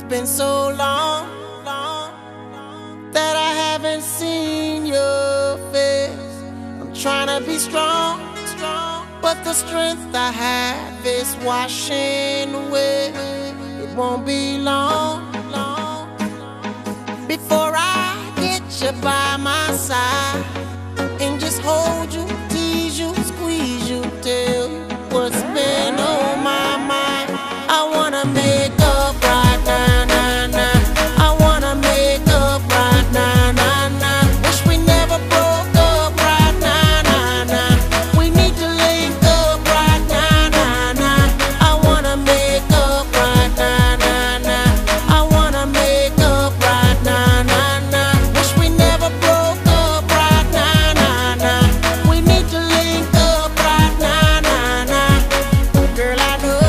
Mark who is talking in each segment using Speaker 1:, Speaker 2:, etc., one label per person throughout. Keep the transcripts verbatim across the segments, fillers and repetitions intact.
Speaker 1: been so long, long that I haven't seen your face. I'm trying to be strong, strong, but the strength I have is washing away. It won't be long, long before I get you by my side and just hold you, tease you, squeeze you, tell you what's been on my mind. I wanna make up right now, now, now. I wanna make up right now, now, now. Wish we never broke up right now, now, now. We need to link up right now, now, now. I wanna make up right now, now, now. I wanna make up right now, now, now. Wish we never broke up right now, now, now. We need to link up right now, now, now. Girl, I know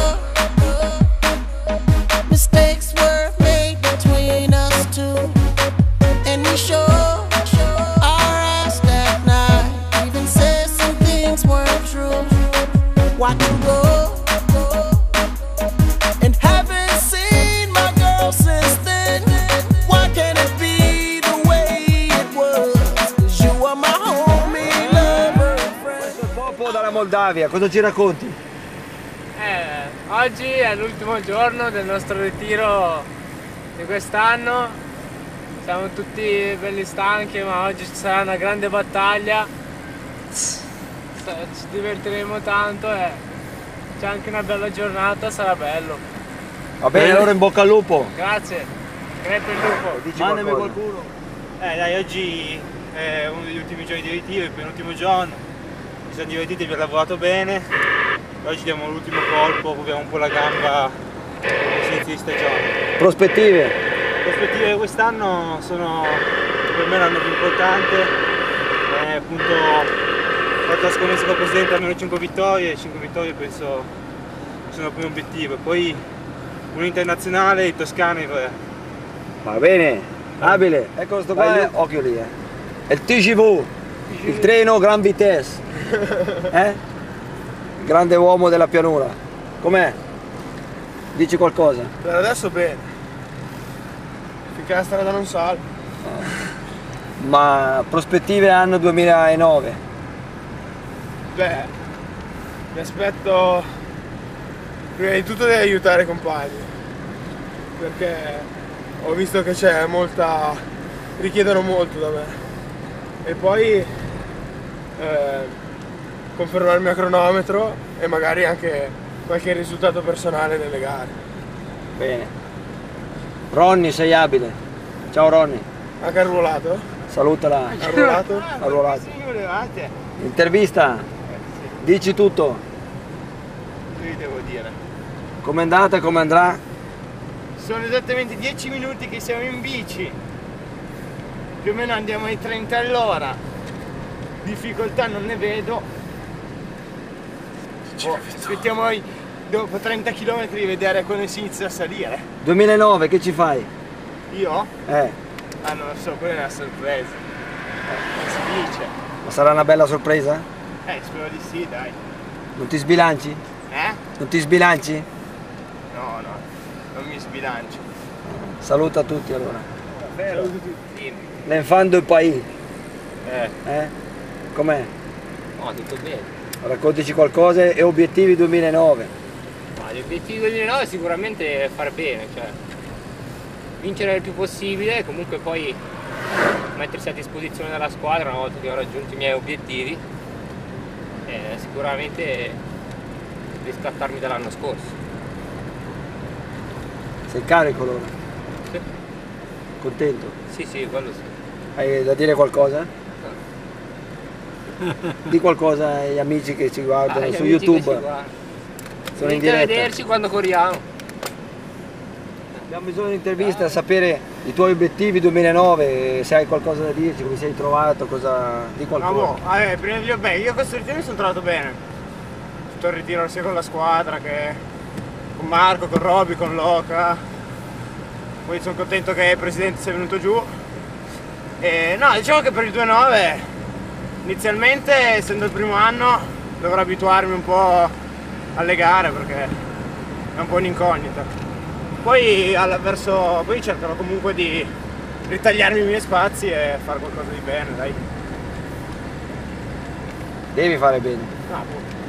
Speaker 1: mistakes were made between us two, and we sure our ass that night. Even said some things weren't true. Watch you go, and haven't seen my girl since then. Why can't it be the way it was? 'Cause you are my homie, lover, friend.
Speaker 2: Questo è il popolo dalla Moldavia, cosa ci racconti?
Speaker 3: Eh, oggi è l'ultimo giorno del nostro ritiro di quest'anno. Siamo tutti belli stanchi, ma oggi ci sarà una grande battaglia. Ci divertiremo tanto e c'è anche una bella giornata, sarà bello.
Speaker 2: Va bene, allora in bocca al lupo.
Speaker 3: Grazie, crepe il lupo.
Speaker 2: Dici Mandami qualcuno.
Speaker 4: Eh dai, oggi è uno degli ultimi giorni di ritiro, il penultimo giorno. Ci siamo divertiti, abbiamo lavorato bene. Oggi diamo l'ultimo colpo, proviamo un po' la gamba all'inizio di stagione.
Speaker 2: Prospettive?
Speaker 4: Le prospettive di quest'anno sono per me l'anno più importante. Eh, appunto ho fatto la scommessa con il presidente almeno cinque vittorie, cinque vittorie penso sono il primo obiettivo. Poi un internazionale in Toscana e tre.
Speaker 2: Va bene, abile. Ecco sto qua, è, occhio lì, eh. È il T G V, il treno Gran Vitesse. Eh? Grande uomo della pianura. Com'è? Dici qualcosa?
Speaker 5: Per adesso bene. Finché la strada non salva.
Speaker 2: Ma prospettive anno duemilanove?
Speaker 5: Beh, mi aspetto prima di tutto di aiutare i compagni. Perché ho visto che c'è molta. richiedono molto da me. E poi eh, confermarmi a cronometro e magari anche qualche risultato personale nelle gare.
Speaker 2: Bene. Ronny, sei abile. Ciao Ronny.
Speaker 5: Anche arruolato?
Speaker 2: Salutala.
Speaker 5: Arruolato?
Speaker 2: Arruolato. Intervista. Dici tutto.
Speaker 4: Che devo dire?
Speaker 2: Com'è andata, come andrà?
Speaker 4: Sono esattamente dieci minuti che siamo in bici. Più o meno andiamo ai trenta all'ora. Difficoltà non ne vedo. Oh, aspettiamo dopo trenta chilometri di vedere quando si inizia a salire.
Speaker 2: duemilanove, che ci fai?
Speaker 4: Io?
Speaker 2: Eh.
Speaker 4: Ah, non lo so, quella è una sorpresa. Non si dice.
Speaker 2: Ma sarà una bella sorpresa?
Speaker 4: Eh, spero di sì, dai.
Speaker 2: Non ti sbilanci?
Speaker 4: Eh?
Speaker 2: Non ti sbilanci?
Speaker 4: No, no, non mi sbilancio.
Speaker 2: Saluta tutti allora.
Speaker 4: Saluto tutti.
Speaker 2: L'enfant du pays.
Speaker 4: Eh.
Speaker 2: Eh? Com'è?
Speaker 3: No, tutto bene.
Speaker 2: Raccontici qualcosa e obiettivi duemilanove.
Speaker 3: Ma gli obiettivi duemilanove sicuramente è fare bene, cioè vincere il più possibile e comunque poi mettersi a disposizione della squadra una volta che ho raggiunto i miei obiettivi e sicuramente riscattarmi dall'anno scorso.
Speaker 2: Sei carico allora?
Speaker 3: Sì.
Speaker 2: Contento?
Speaker 3: Sì, sì, quello sì.
Speaker 2: Hai da dire qualcosa? Di qualcosa ai amici che ci guardano
Speaker 3: Ah,
Speaker 2: su
Speaker 3: amici
Speaker 2: YouTube.
Speaker 3: che ci guardano.
Speaker 2: Sono in
Speaker 3: Venite a
Speaker 2: diretta.
Speaker 3: vederci quando corriamo.
Speaker 2: Abbiamo bisogno di un'intervista a sapere i tuoi obiettivi duemilanove, se hai qualcosa da dirci, come sei trovato, cosa di qualcosa.
Speaker 4: Ah, boh, eh, prima di beh, io questo ritiro mi sono trovato bene. Tutto il ritiro sia con la squadra che con Marco, con Roby, con Loca. Poi sono contento che il presidente sia venuto giù. E no, diciamo che per il duemilanove inizialmente, essendo il primo anno, dovrò abituarmi un po' alle gare perché è un po' un'incognita. Poi, alla, verso, poi cercherò comunque di ritagliarmi i miei spazi e fare qualcosa di bene, dai.
Speaker 2: Devi fare bene.
Speaker 4: Ah,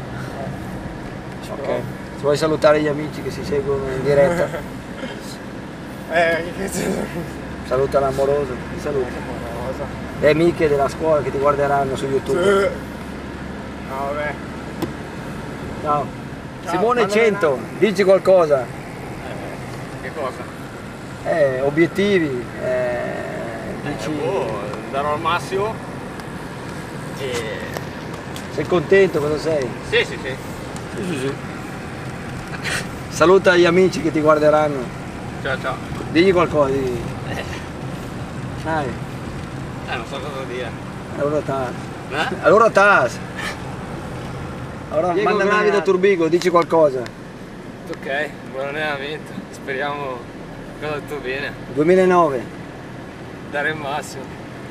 Speaker 2: Ok. Se vuoi salutare gli amici che si seguono in diretta,
Speaker 4: eh, che
Speaker 2: saluta l'amoroso, ti saluta. Le amiche della scuola che ti guarderanno su YouTube.
Speaker 4: No, vabbè.
Speaker 2: Ciao.
Speaker 4: Ciao,
Speaker 2: Simone
Speaker 4: quando
Speaker 2: cento,
Speaker 4: verrà?
Speaker 2: dici qualcosa.
Speaker 3: Che cosa?
Speaker 2: Eh, obiettivi. Eh, dici...
Speaker 3: Eh, boh, darò il massimo. E...
Speaker 2: Sei contento, cosa sei?
Speaker 3: Sì, sì, sì.
Speaker 2: Sì, sì, sì. Saluta gli amici che ti guarderanno.
Speaker 3: Ciao, ciao.
Speaker 2: Digli qualcosa, digli. Dai,
Speaker 3: Eh, non so cosa dire.
Speaker 2: allora tas.
Speaker 3: Eh?
Speaker 2: Allora tas. Allora
Speaker 5: Diego
Speaker 2: mandami
Speaker 5: Gravi
Speaker 2: da Turbigo, dici qualcosa.
Speaker 3: Ok, buon allenamento. Speriamo che vada tutto bene.
Speaker 2: duemilanove,
Speaker 3: Dare il massimo.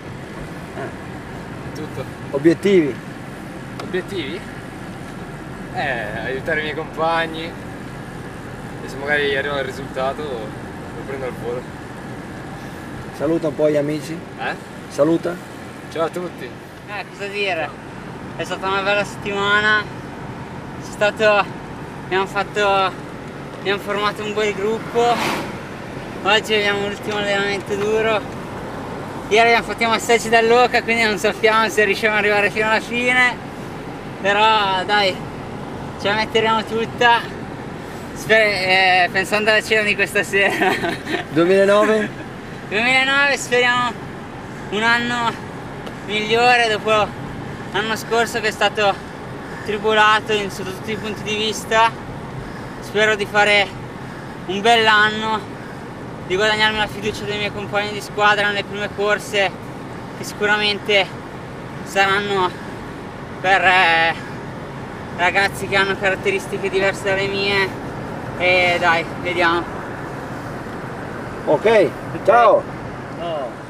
Speaker 3: Tutto.
Speaker 2: obiettivi.
Speaker 3: Obiettivi? Eh, aiutare i miei compagni. E se magari arrivo al risultato lo prendo al volo.
Speaker 2: Saluta un po' gli amici.
Speaker 3: Eh?
Speaker 2: Saluta.
Speaker 3: Ciao a tutti.
Speaker 6: Eh, cosa dire? È stata una bella settimana. C'è stato. Abbiamo fatto. Abbiamo formato un bel gruppo. Oggi abbiamo l'ultimo allenamento duro. Ieri abbiamo fatto i massaggi dall'oca, quindi non sappiamo se riusciamo ad arrivare fino alla fine. Però dai, ce la metteremo tutta. Sper- eh, pensando alla cena di questa sera.
Speaker 2: duemilanove,
Speaker 6: duemilanove speriamo un anno migliore dopo l'anno scorso che è stato tribolato in, sotto tutti i punti di vista. Spero di fare un bell'anno, di guadagnarmi la fiducia dei miei compagni di squadra nelle prime corse che sicuramente saranno per eh, ragazzi che hanno caratteristiche diverse dalle mie e dai, vediamo.
Speaker 2: ok, ciao.
Speaker 6: Oh.